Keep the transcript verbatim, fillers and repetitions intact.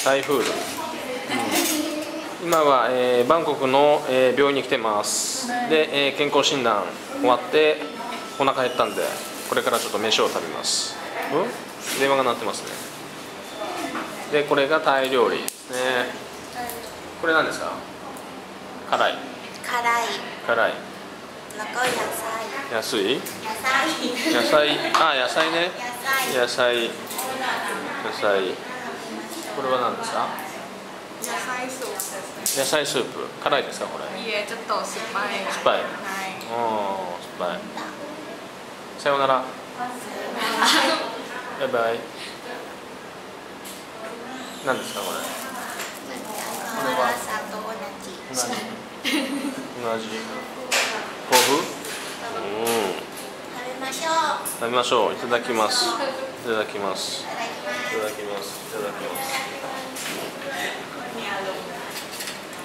タイフード、うん、今は、えー、バンコクの、えー、病院に来てます。で、えー、健康診断終わってお腹減ったんで、これからちょっと飯を食べます。うん、電話が鳴ってますね。で、これがタイ料理ですね。これ何ですか？辛い。 辛い。 辛い。 แล้วก็野菜。 安い？ 野菜。 野菜。あ、野菜ね。野菜。野菜。これは何ですか？ 野菜スープですね。 野菜スープ。辛いですかこれ？ いえ、ちょっと酸っぱい。 酸っぱい。 はい。 おー、酸っぱい。さようなら。バイバイ。何ですかこれ？これは同じ。同じ。豆腐？うん。 食べましょう。 食べましょう。いただきます。いただきます。いただきます。いただきます。